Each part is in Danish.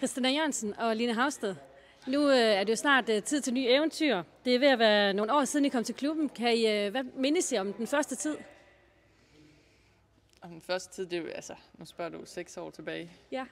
Christina Jørgensen og Line Havsted. Nu er det jo snart tid til nye eventyr. Det er ved at være nogle år siden, I kom til klubben. Hvad mindes I om den første tid? Om den første tid, det er jo, altså, nu spørger du 6 år tilbage. Ja.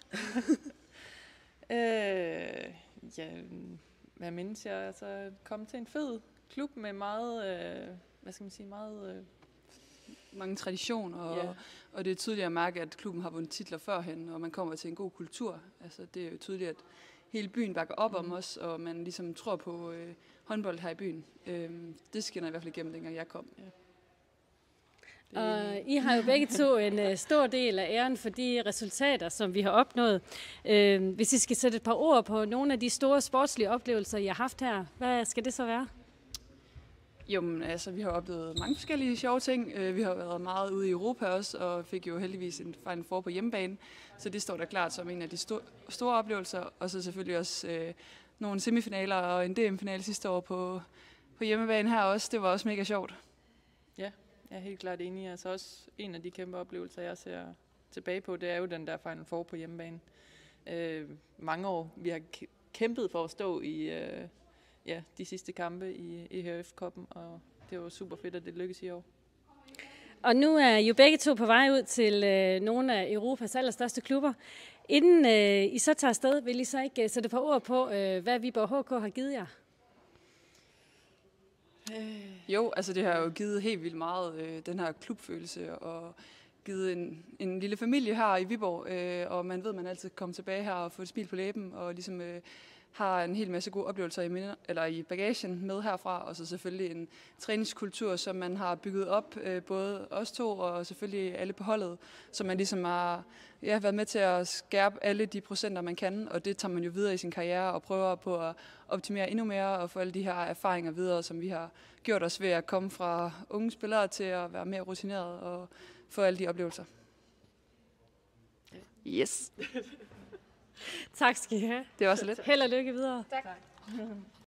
Ja, hvad mindes jeg? Altså, komme til en fed klub med meget, meget... Mange traditioner, og det er tydeligt at mærke, at klubben har vundet titler førhen, og man kommer til en god kultur. Altså, det er jo tydeligt, at hele byen bakker op om os, og man ligesom tror på håndbold her i byen. Det skinner i hvert fald igennem, dengang jeg kom. Ja. Og I har jo begge to en stor del af æren for de resultater, som vi har opnået. Hvis I skal sætte et par ord på nogle af de store sportslige oplevelser, I har haft her, hvad skal det så være? Jo, men altså, vi har oplevet mange forskellige sjove ting. Vi har været meget ude i Europa også, og fik jo heldigvis en Final Four på hjemmebane. Så det står der klart som en af de store oplevelser. Og så selvfølgelig også nogle semifinaler og en DM-finale sidste år på hjemmebane her også. Det var også mega sjovt. Ja, jeg er helt klart enig. Altså også en af de kæmpe oplevelser, jeg ser tilbage på, det er jo den der Final Four på hjemmebane. Mange år, vi har kæmpet for at stå i... de sidste kampe i EHF-koppen, og det var super fedt, at det lykkedes i år. Og nu er I jo begge to på vej ud til nogle af Europas allerstørste klubber. Inden I så tager afsted, vil I så ikke sætte et par ord på, hvad Viborg HK har givet jer? Jo, altså det har jo givet helt vildt meget, den her klubfølelse, og givet en lille familie her i Viborg, og man ved, at man altid kommer tilbage her og får et smil på læben, og ligesom har en hel masse gode oplevelser i bagagen med herfra, og så selvfølgelig en træningskultur, som man har bygget op, både os to og selvfølgelig alle på holdet, så man ligesom har været med til at skærpe alle de procenter, man kan, og det tager man jo videre i sin karriere og prøver på at optimere endnu mere og få alle de her erfaringer videre, som vi har gjort os ved at komme fra unge spillere til at være mere rutineret og få alle de oplevelser. Yes! Tak skal I have. Det var så lidt. Held og lykke videre. Tak.